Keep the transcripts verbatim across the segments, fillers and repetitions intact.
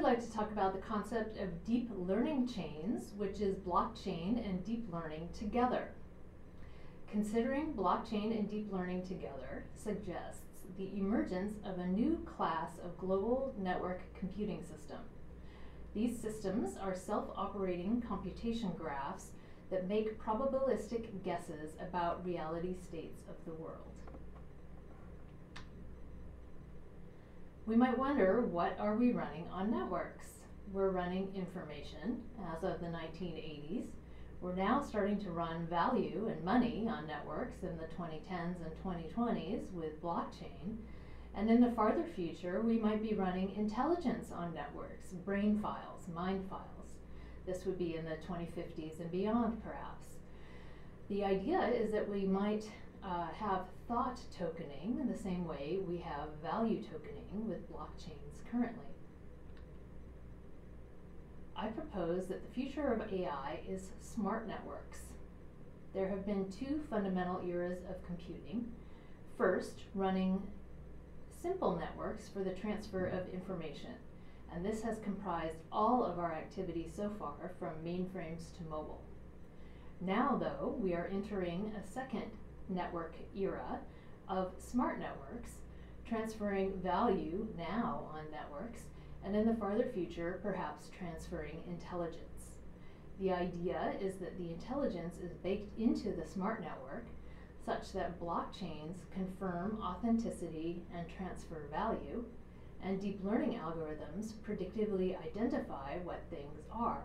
like to talk about the concept of deep learning chains, which is blockchain and deep learning together. Considering blockchain and deep learning together suggests the emergence of a new class of global network computing system. These systems are self-operating computation graphs that make probabilistic guesses about reality states of the world. We might wonder, what are we running on networks? We're running information as of the nineteen eighties. We're now starting to run value and money on networks in the twenty tens and twenty twenties with blockchain. And in the farther future, we might be running intelligence on networks, brain files, mind files. This would be in the twenty fifties and beyond, perhaps. The idea is that we might uh, have thought tokening in the same way we have value tokening with blockchains currently. I propose that the future of A I is smart networks. There have been two fundamental eras of computing. First, running simple networks for the transfer of information, and this has comprised all of our activity so far, from mainframes to mobile. Now, though, we are entering a second network era of smart networks, transferring value now on networks, and in the farther future, perhaps transferring intelligence. The idea is that the intelligence is baked into the smart network such that blockchains confirm authenticity and transfer value, and deep learning algorithms predictively identify what things are.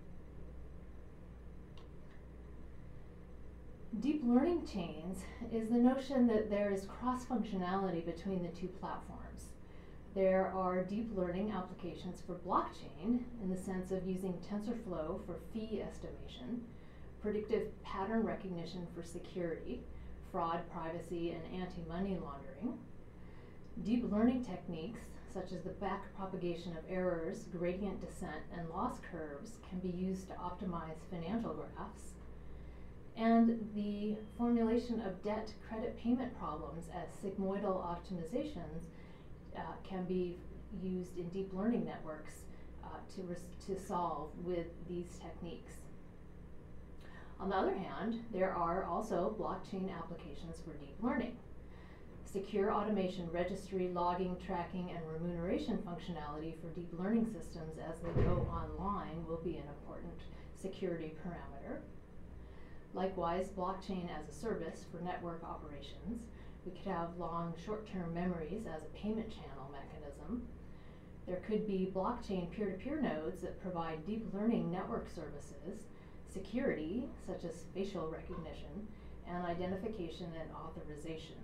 Deep learning chains is the notion that there is cross-functionality between the two platforms. There are deep learning applications for blockchain in the sense of using TensorFlow for fee estimation, predictive pattern recognition for security, fraud, privacy, and anti-money laundering. Deep learning techniques such as the backpropagation of errors, gradient descent, and loss curves can be used to optimize financial graphs. And the formulation of debt credit payment problems as sigmoidal optimizations uh, can be used in deep learning networks uh, to, res to solve with these techniques. On the other hand, there are also blockchain applications for deep learning. Secure automation, registry, logging, tracking, and remuneration functionality for deep learning systems as they go online will be an important security parameter. Likewise, blockchain as a service for network operations. We could have long short-term memories as a payment channel mechanism. There could be blockchain peer-to-peer nodes that provide deep learning network services, security, such as facial recognition, and identification and authorization.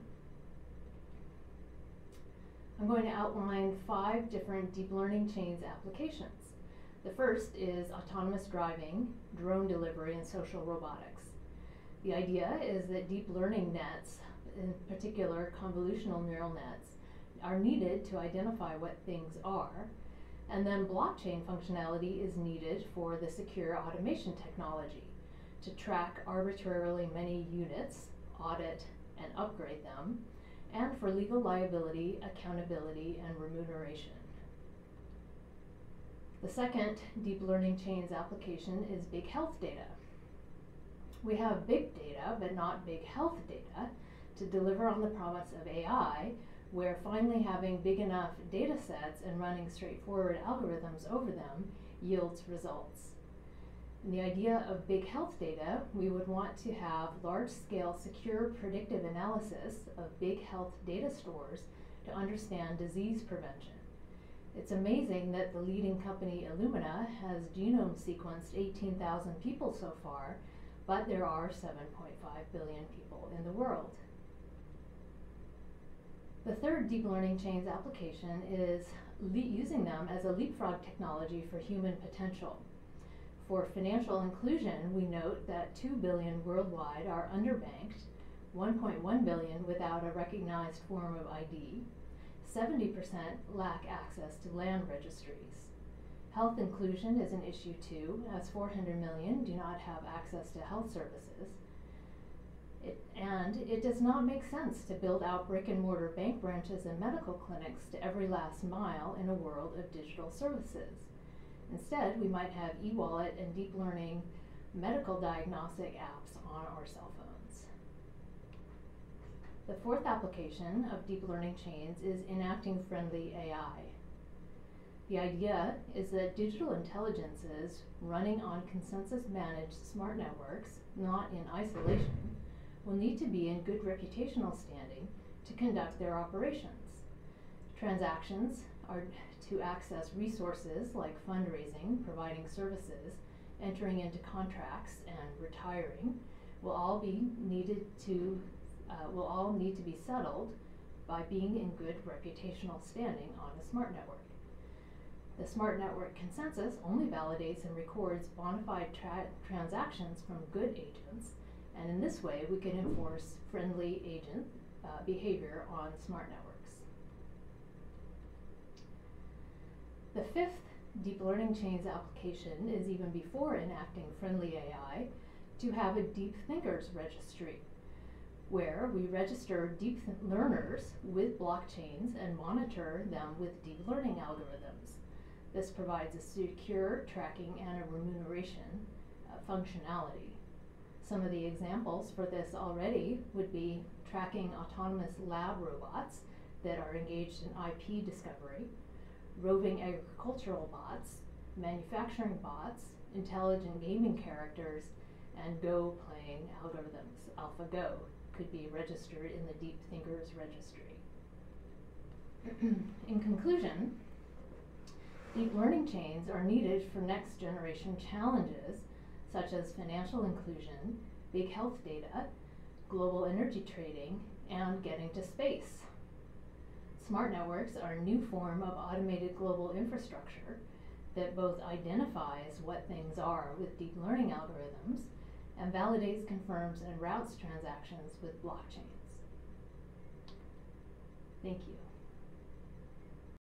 I'm going to outline five different deep learning chains applications. The first is autonomous driving, drone delivery, and social robotics. The idea is that deep learning nets, in particular convolutional neural nets, are needed to identify what things are, and then blockchain functionality is needed for the secure automation technology to track arbitrarily many units, audit and upgrade them, and for legal liability, accountability, and remuneration. The second deep learning chains application is big health data. We have big data, but not big health data, to deliver on the promise of A I, where finally having big enough data sets and running straightforward algorithms over them yields results. In the idea of big health data, we would want to have large-scale secure predictive analysis of big health data stores to understand disease prevention. It's amazing that the leading company Illumina has genome sequenced eighteen thousand people so far, but there are seven point five billion people in the world. The third deep learning chains application is using them as a leapfrog technology for human potential. For financial inclusion, we note that two billion worldwide are underbanked, one point one billion without a recognized form of I D, seventy percent lack access to land registries. Health inclusion is an issue too, as four hundred million do not have access to health services. It, and it does not make sense to build out brick and mortar bank branches and medical clinics to every last mile in a world of digital services. Instead, we might have e-wallet and deep learning medical diagnostic apps on our cell phones. The fourth application of deep learning chains is enacting friendly A I. The idea is that digital intelligences running on consensus-managed smart networks, not in isolation, will need to be in good reputational standing to conduct their operations. Transactions are to access resources like fundraising, providing services, entering into contracts, and retiring will all be needed to uh, will all need to be settled by being in good reputational standing on a smart network. The smart network consensus only validates and records bona fide tra transactions from good agents, and in this way we can enforce friendly agent uh, behavior on smart networks. The fifth deep learning chains application is even before enacting friendly A I to have a deep thinkers registry, where we register deep learners with blockchains and monitor them with deep learning algorithms. This provides a secure tracking and a remuneration uh, functionality. Some of the examples for this already would be tracking autonomous lab robots that are engaged in I P discovery, roving agricultural bots, manufacturing bots, intelligent gaming characters, and Go playing algorithms. AlphaGo could be registered in the Deep Thinkers Registry. In conclusion, deep learning chains are needed for next generation challenges such as financial inclusion, big health data, global energy trading, and getting to space. Smart networks are a new form of automated global infrastructure that both identifies what things are with deep learning algorithms and validates, confirms, and routes transactions with blockchains. Thank you.